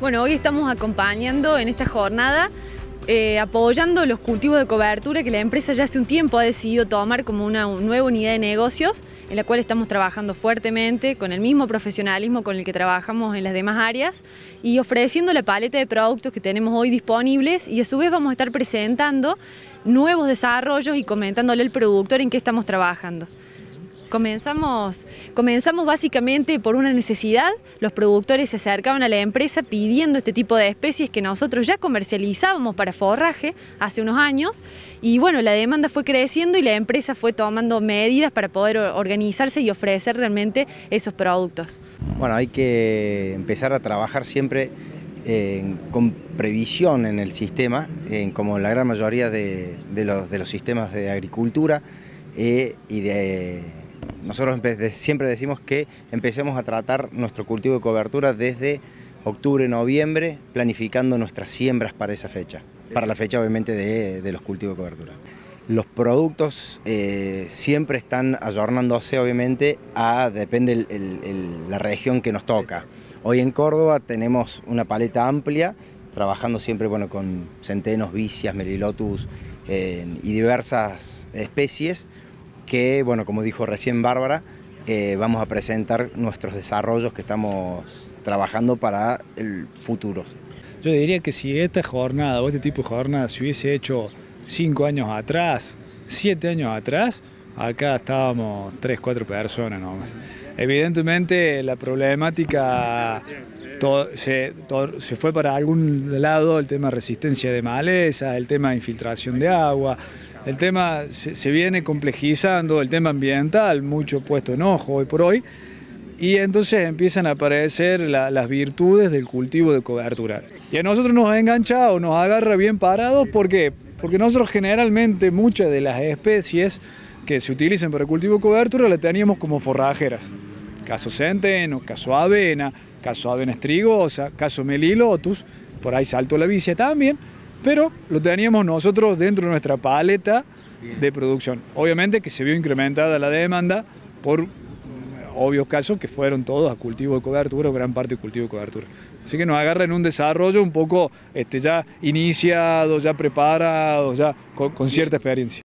Bueno, hoy estamos acompañando en esta jornada, apoyando los cultivos de cobertura que la empresa ya hace un tiempo ha decidido tomar como una nueva unidad de negocios, en la cual estamos trabajando fuertemente, con el mismo profesionalismo con el que trabajamos en las demás áreas, y ofreciendo la paleta de productos que tenemos hoy disponibles, y a su vez vamos a estar presentando nuevos desarrollos y comentándole al productor en qué estamos trabajando. Comenzamos básicamente por una necesidad. Los productores se acercaban a la empresa pidiendo este tipo de especies que nosotros ya comercializábamos para forraje hace unos años, y bueno, la demanda fue creciendo y la empresa fue tomando medidas para poder organizarse y ofrecer realmente esos productos. Bueno, hay que empezar a trabajar siempre con previsión en el sistema, como la gran mayoría de los sistemas de agricultura Nosotros siempre decimos que empecemos a tratar nuestro cultivo de cobertura desde octubre, noviembre, planificando nuestras siembras para esa fecha, para la fecha obviamente de los cultivos de cobertura. Los productos siempre están ayornándose obviamente depende la región que nos toca. Hoy en Córdoba tenemos una paleta amplia, trabajando siempre con centenos, vicias, melilotus y diversas especies, que, como dijo recién Bárbara, vamos a presentar nuestros desarrollos que estamos trabajando para el futuro. Yo diría que si esta jornada o este tipo de jornada se hubiese hecho 5 años atrás, 7 años atrás, acá estábamos 3, 4 personas nomás. Evidentemente la problemática se fue para algún lado, el tema de resistencia de maleza, el tema de infiltración de agua. El tema se viene complejizando, el tema ambiental, mucho puesto en ojo hoy por hoy, y entonces empiezan a aparecer las virtudes del cultivo de cobertura. Y a nosotros nos ha enganchado, nos agarra bien parados, ¿por qué? Porque nosotros generalmente muchas de las especies que se utilizan para el cultivo de cobertura las teníamos como forrajeras. Caso centeno, caso avena estrigosa, caso melilotus, por ahí saltó la vicia también, pero lo teníamos nosotros dentro de nuestra paleta de producción. Obviamente que se vio incrementada la demanda por obvios casos que fueron todos a cultivo de cobertura, o gran parte de cultivo de cobertura. Así que nos agarra en un desarrollo un poco ya iniciado, ya preparado, ya con cierta experiencia.